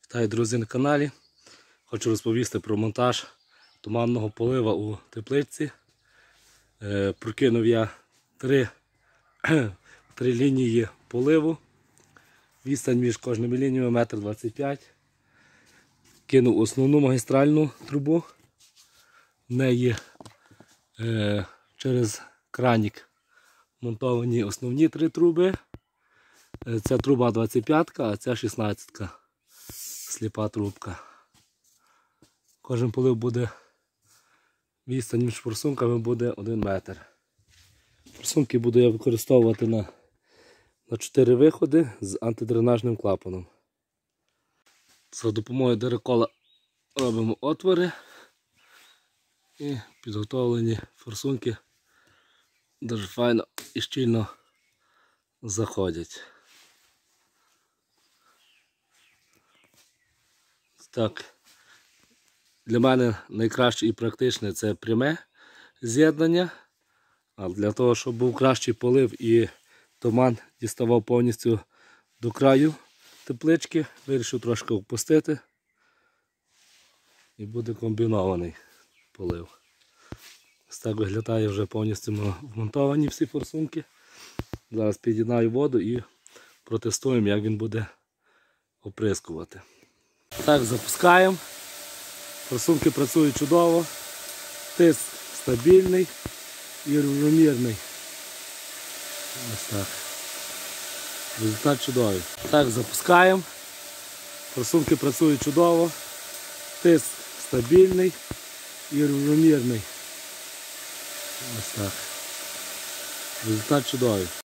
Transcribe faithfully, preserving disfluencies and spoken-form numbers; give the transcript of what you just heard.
Вітаю, друзі, на каналі. Хочу розповісти про монтаж туманного полива у тепличці. Е, прокинув я три, три лінії поливу. Відстань між кожними лініями метр двадцять п'ять. Кинув основну магістральну трубу. В неї е, через кранік монтовані основні три труби. Е, ця труба двадцять п'ять, а ця шістнадцять. Сліпа трубка. Кожен полив буде, відстань між форсунками буде один метр. Форсунки буду я використовувати на, на чотири виходи з антидренажним клапаном. За допомогою дирекола робимо отвори і підготовлені форсунки дуже файно і щільно заходять. Так, для мене найкраще і практичне це пряме з'єднання. А для того, щоб був кращий полив і туман діставав повністю до краю теплички, вирішив трошки опустити і буде комбінований полив. Ось так виглядає вже повністю вмонтовані всі форсунки. Зараз під'єднаю воду і протестуємо, як він буде оприскувати. Так, запускаємо. Форсунки працюють чудово. Тиск стабільний і рівномірний. Ось так. Результат чудовий. Так, запускаємо. Форсунки працюють чудово. Тиск стабільний і рівномірний. Ось так. Результат чудовий.